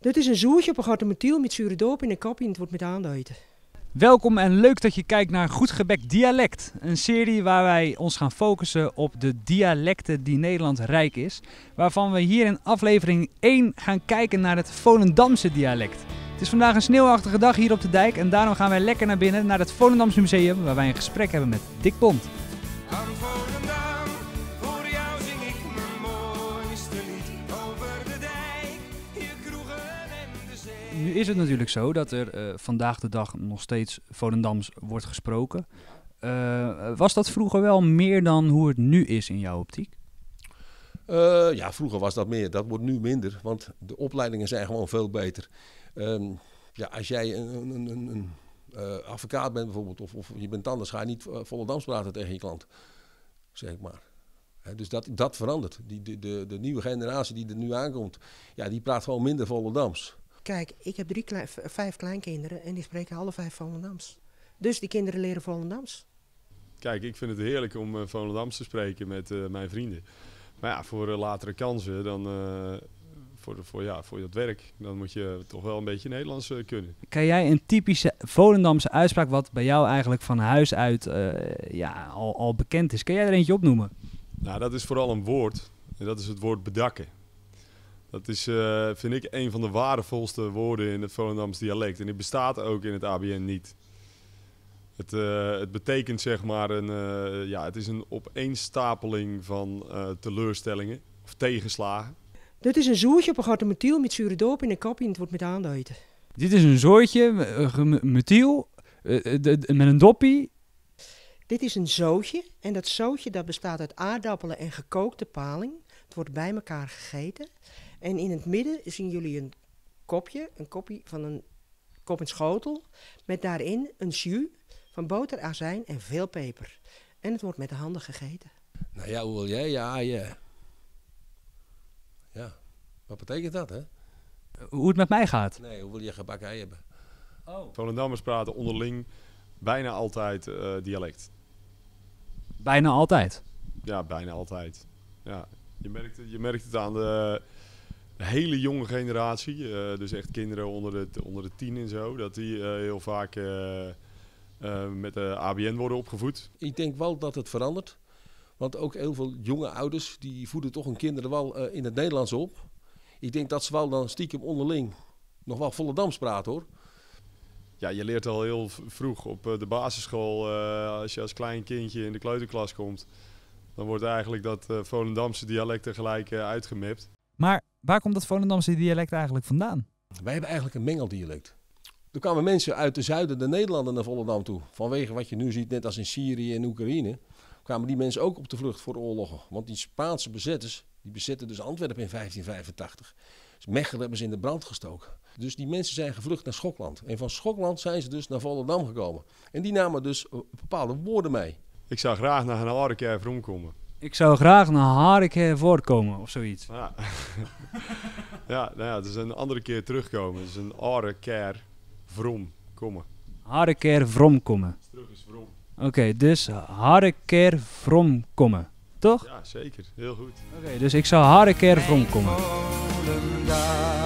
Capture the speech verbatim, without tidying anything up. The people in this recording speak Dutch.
Dit is een zoertje op een gat methyl met zure doop in een kopje en het wordt met aandeten. Welkom en leuk dat je kijkt naar Goed Gebek Dialect. Een serie waar wij ons gaan focussen op de dialecten die Nederland rijk is. Waarvan we hier in aflevering één gaan kijken naar het Volendamse dialect. Het is vandaag een sneeuwachtige dag hier op de dijk en daarom gaan wij lekker naar binnen naar het Volendams Museum. Waar wij een gesprek hebben met Dick Bond. Nu is het natuurlijk zo dat er uh, vandaag de dag nog steeds Volendams wordt gesproken. Uh, was dat vroeger wel meer dan hoe het nu is in jouw optiek? Uh, ja, vroeger was dat meer. Dat wordt nu minder, want de opleidingen zijn gewoon veel beter. Um, ja, als jij een, een, een, een uh, advocaat bent bijvoorbeeld, of, of je bent anders, ga je niet uh, Volendams praten tegen je klant, zeg maar. He, dus dat, dat verandert. Die, de, de, de nieuwe generatie die er nu aankomt, ja, die praat gewoon minder Volendams. Kijk, ik heb drie klein, vijf kleinkinderen en die spreken alle vijf Volendams. Dus die kinderen leren Volendams. Kijk, ik vind het heerlijk om uh, Volendams te spreken met uh, mijn vrienden. Maar ja, voor uh, latere kansen, dan, uh, voor, voor, ja, voor dat werk, dan moet je toch wel een beetje Nederlands uh, kunnen. Kan jij een typische Volendamse uitspraak wat bij jou eigenlijk van huis uit uh, ja, al, al bekend is? Kan jij er eentje opnoemen? Nou, dat is vooral een woord. En dat is het woord bedakken. Dat is, uh, vind ik, een van de waardevolste woorden in het Volendams dialect. En die bestaat ook in het A B N niet. Het, uh, het betekent zeg maar een, uh, ja, het is een opeenstapeling van uh, teleurstellingen of tegenslagen. Dit is een zoertje op een gat methyl met zure doop in een kopje en het wordt met aandeten. Dit is een soortje, uh, methyl, uh, de, de, met een doppie. Dit is een zootje en dat zootje dat bestaat uit aardappelen en gekookte paling. Het wordt bij elkaar gegeten. En in het midden zien jullie een kopje, een kopje van een kop en schotel, met daarin een jus van boter, azijn en veel peper. En het wordt met de handen gegeten. Nou ja, hoe wil jij? Ja, ja. Ja, wat betekent dat, hè? Hoe het met mij gaat? Nee, hoe wil je gebakken hebben? Oh. Volendammers praten onderling bijna altijd uh, dialect. Bijna altijd? Ja, bijna altijd. Ja, je merkt het, je merkt het aan de... De hele jonge generatie, uh, dus echt kinderen onder de, onder de tien en zo, dat die uh, heel vaak uh, uh, met de A B N worden opgevoed. Ik denk wel dat het verandert, want ook heel veel jonge ouders die voeden toch hun kinderen wel uh, in het Nederlands op. Ik denk dat ze wel dan stiekem onderling nog wel Volendams praten, hoor. Ja, je leert al heel vroeg op uh, de basisschool, uh, als je als klein kindje in de kleuterklas komt, dan wordt eigenlijk dat uh, Volendamse dialect tegelijk uh, uitgemapt. Maar waar komt dat Volendamse dialect eigenlijk vandaan? Wij hebben eigenlijk een mengeldialect. Er kwamen mensen uit de zuiden, de Nederlanden, naar Volendam toe. Vanwege wat je nu ziet, net als in Syrië en Oekraïne, kwamen die mensen ook op de vlucht voor de oorlogen. Want die Spaanse bezetters, die bezetten dus Antwerpen in vijftien vijfentachtig. Dus Mechelen hebben ze in de brand gestoken. Dus die mensen zijn gevlucht naar Schokland. En van Schokland zijn ze dus naar Volendam gekomen. En die namen dus bepaalde woorden mee. Ik zou graag naar een Harreker Vrom komen. Ik zou graag naar Harreker voortkomen of zoiets. Ja, ja, nou ja, het is een andere keer terugkomen. Het is een Harreker Vrom komen. Harreker Vrom komen. Terug is Vrom. Oké, okay, dus Harreker Vrom komen, toch? Ja, zeker. Heel goed. Oké, okay, dus ik zou Harreker Vrom komen.